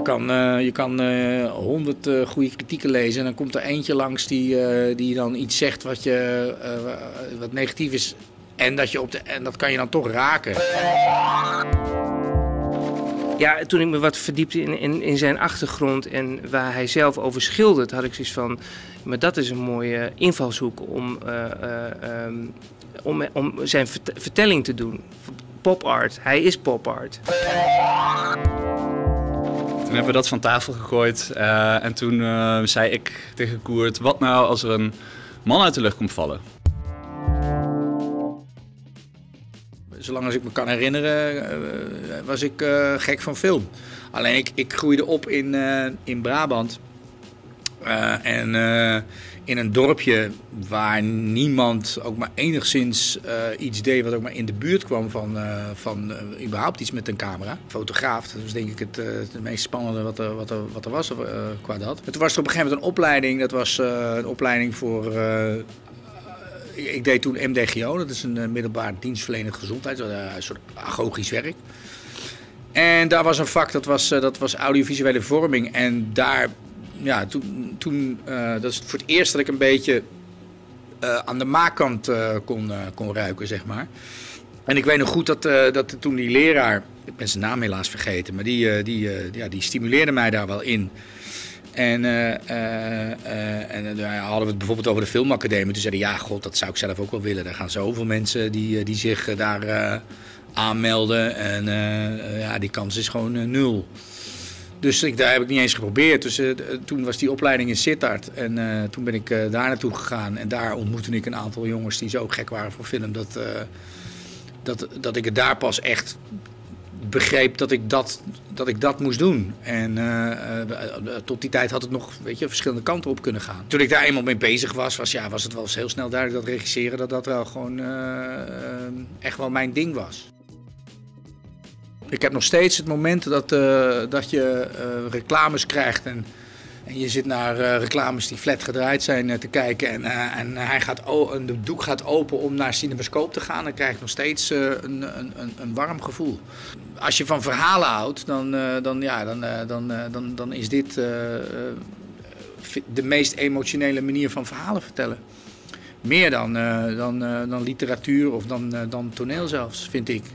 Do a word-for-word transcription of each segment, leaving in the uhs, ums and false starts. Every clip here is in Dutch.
kan, uh, je kan honderd uh, uh, goede kritieken lezen en dan komt er eentje langs die, uh, die dan iets zegt wat, je, uh, wat negatief is. En dat, je op de, en dat kan je dan toch raken. Ja, toen ik me wat verdiepte in, in, in zijn achtergrond en waar hij zelf over schildert, had ik zoiets van, maar dat is een mooie invalshoek om, uh, uh, um, om, om zijn vert vertelling te doen. Pop art, hij is pop art. Toen hebben we dat van tafel gegooid uh, en toen uh, zei ik tegen Koert, wat nou als er een man uit de lucht komt vallen? Zolang als ik me kan herinneren, uh, was ik uh, gek van film. Alleen ik, ik groeide op in, uh, in Brabant. Uh, en uh, in een dorpje waar niemand ook maar enigszins uh, iets deed wat ook maar in de buurt kwam van, uh, van uh, überhaupt iets met een camera. Fotograaf, dat was denk ik het, uh, het meest spannende wat er, wat er, wat er was uh, qua dat. En toen was er op een gegeven moment een opleiding, dat was uh, een opleiding voor... Uh, Ik deed toen M D G O, dat is een uh, middelbaar dienstverlenend gezondheid, uh, een soort agogisch werk. En daar was een vak, dat was, uh, dat was audiovisuele vorming. En daar, ja, toen, toen uh, dat is voor het eerst dat ik een beetje uh, aan de maakkant uh, kon, uh, kon ruiken, zeg maar. En ik weet nog goed dat, uh, dat toen die leraar, ik ben zijn naam helaas vergeten, maar die, uh, die, uh, ja, die stimuleerde mij daar wel in. En, uh, uh, uh, en uh, hadden we het bijvoorbeeld over de filmacademie. Toen zeiden ja, god, dat zou ik zelf ook wel willen. Er gaan zoveel mensen die, die zich uh, daar uh, aanmelden. En uh, uh, ja, die kans is gewoon uh, nul. Dus ik, daar heb ik niet eens geprobeerd. Dus uh, toen was die opleiding in Sittard. En uh, toen ben ik uh, daar naartoe gegaan. En daar ontmoette ik een aantal jongens die zo gek waren voor film. Dat, uh, dat, dat ik het daar pas echt... begreep dat ik dat, dat ik dat moest doen. En uh, uh, tot die tijd had het nog, weet je, verschillende kanten op kunnen gaan. Toen ik daar eenmaal mee bezig was, was, ja, was het wel heel snel duidelijk dat regisseren, dat dat wel gewoon uh, uh, echt wel mijn ding was. Ik heb nog steeds het moment dat, uh, dat je uh, reclames krijgt en, en je zit naar uh, reclames die flat gedraaid zijn uh, te kijken en, uh, en hij gaat en de doek gaat open om naar Cinemascoop te gaan, dan krijg ik nog steeds uh, een, een, een warm gevoel. Als je van verhalen houdt, dan, uh, dan, ja, dan, uh, dan, uh, dan, dan is dit uh, uh, de meest emotionele manier van verhalen vertellen. Meer dan, uh, dan, uh, dan literatuur of dan, uh, dan toneel zelfs, vind ik.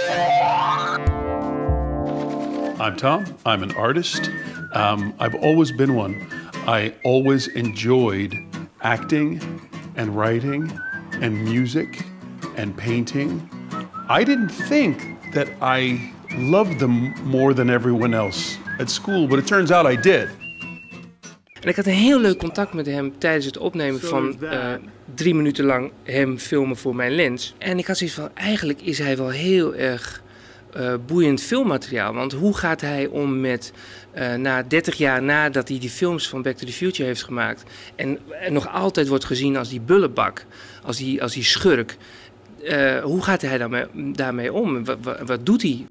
I'm Tom. I'm an artist. Um, I've always been one. I always enjoyed acting and writing and music and painting. I didn't think that I loved them more than everyone else at school, but it turns out I did. En ik had een heel leuk contact met hem tijdens het opnemen van uh, drie minuten lang hem filmen voor mijn lens. En ik had zoiets van, eigenlijk is hij wel heel erg uh, boeiend filmmateriaal. Want hoe gaat hij om met, uh, na dertig jaar nadat hij die films van Back to the Future heeft gemaakt. En, en nog altijd wordt gezien als die bullebak, als die, als die schurk. Uh, hoe gaat hij daarmee, daarmee om? Wat, wat, wat doet hij?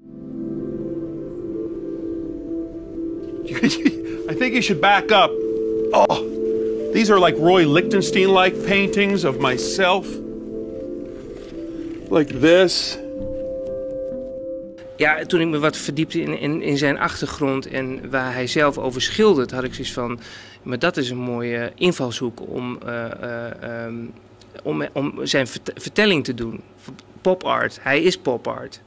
I think you should back up. Oh, these are like Roy Lichtenstein-like paintings of myself. Like this. Ja, toen ik me wat verdiepte in, in, in zijn achtergrond en waar hij zelf over schildert, had ik zoiets van, maar dat is een mooie invalshoek om, uh, uh, um, om, om zijn vert vertelling te doen. Pop art, hij is pop art.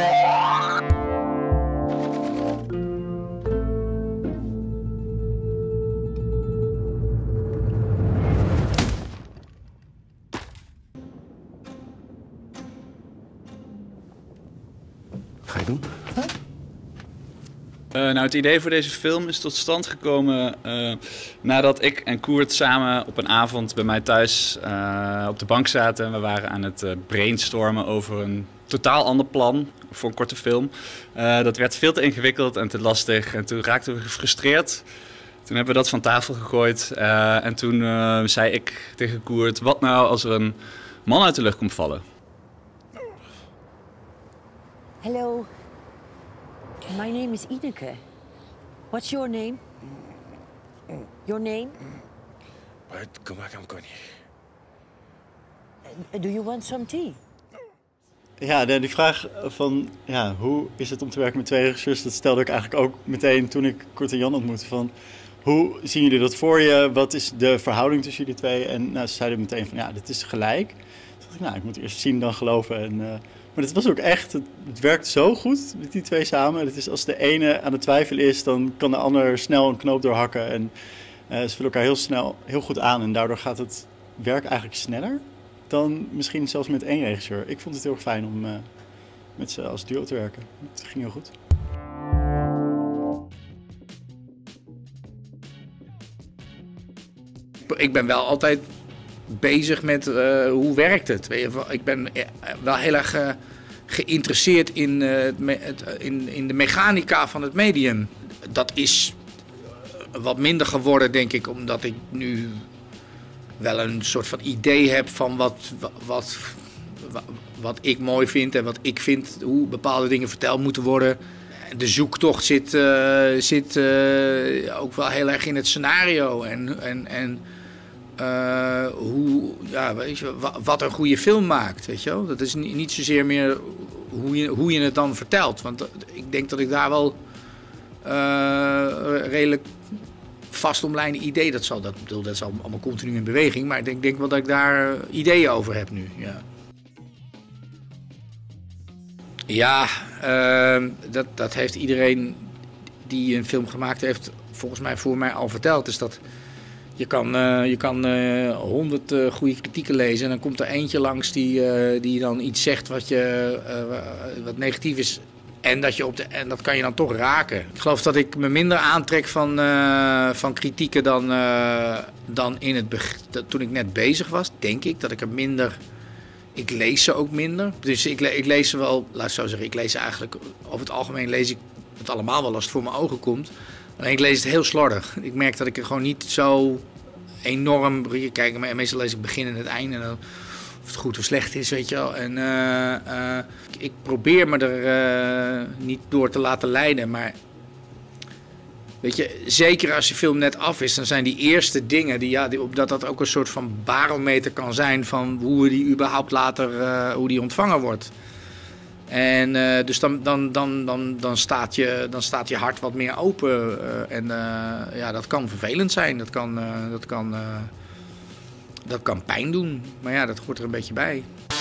Ga je doen? Huh? Uh, nou, het idee voor deze film is tot stand gekomen uh, nadat ik en Koert samen op een avond bij mij thuis uh, op de bank zaten. We waren aan het uh, brainstormen over een totaal ander plan voor een korte film. Uh, dat werd veel te ingewikkeld en te lastig en toen raakten we gefrustreerd. Toen hebben we dat van tafel gegooid uh, en toen uh, zei ik tegen Koert, wat nou als er een man uit de lucht komt vallen? Hello. My name is Ineke. What's your name? Your name? But come back, I'm going. Uh, do you want some tea? Ja, de, die vraag van ja, hoe is het om te werken met twee regisseurs, dat stelde ik eigenlijk ook meteen toen ik Koert en Jan ontmoette. Van, hoe zien jullie dat voor je? Wat is de verhouding tussen jullie twee? En nou, ze zeiden meteen van ja, dit is gelijk. Toen dacht ik, nou, ik moet eerst zien dan geloven. En, uh, maar het was ook echt, het, het werkt zo goed met die twee samen. Het is, als de ene aan het twijfelen is, dan kan de ander snel een knoop doorhakken. En uh, ze vullen elkaar heel snel, heel goed aan. En daardoor gaat het werk eigenlijk sneller dan misschien zelfs met één regisseur. Ik vond het heel erg fijn om uh, met ze als duo te werken. Het ging heel goed. Ik ben wel altijd bezig met uh, hoe werkt het. Ik ben wel heel erg uh, geïnteresseerd in, uh, het, in, in de mechanica van het medium. Dat is wat minder geworden, denk ik, omdat ik nu wel een soort van idee heb van wat, wat, wat, wat ik mooi vind en wat ik vind hoe bepaalde dingen verteld moeten worden. De zoektocht zit, uh, zit uh, ook wel heel erg in het scenario en, en, en uh, hoe, ja, weet je, wat een goede film maakt. Weet je wel? Dat is niet zozeer meer hoe je, hoe je het dan vertelt. Want ik denk dat ik daar wel uh, redelijk vastomlijnde idee, dat zal, dat, bedoel, dat is allemaal continu in beweging, maar ik denk, denk wel dat ik daar ideeën over heb nu. Ja, ja uh, dat, dat heeft iedereen die een film gemaakt heeft volgens mij voor mij al verteld. Dus dat je kan, uh, je kan uh, honderd uh, goede kritieken lezen en dan komt er eentje langs die, uh, die dan iets zegt wat, je, uh, wat negatief is. En dat, je op de, en dat kan je dan toch raken. Ik geloof dat ik me minder aantrek van, uh, van kritieken dan, uh, dan in het beg- toen ik net bezig was. Denk ik dat ik er minder... Ik lees ze ook minder. Dus ik, le- ik lees ze wel... Laat ik zo zeggen, ik lees ze eigenlijk... Over het algemeen lees ik het allemaal wel als het voor mijn ogen komt. Alleen ik lees het heel slordig. Ik merk dat ik er gewoon niet zo enorm... Kijk, meestal lees ik begin en het einde... En dan, of het goed of slecht is, weet je wel. En uh, uh, ik probeer me er uh, niet door te laten leiden, maar weet je, zeker als je film net af is, dan zijn die eerste dingen, die, ja, die, dat dat ook een soort van barometer kan zijn van hoe die überhaupt later, uh, hoe die ontvangen wordt. En uh, dus dan, dan, dan, dan, dan, staat je, dan staat je hart wat meer open. Uh, en uh, ja, dat kan vervelend zijn, dat kan... Uh, dat kan uh, Dat kan pijn doen, maar ja, dat hoort er een beetje bij.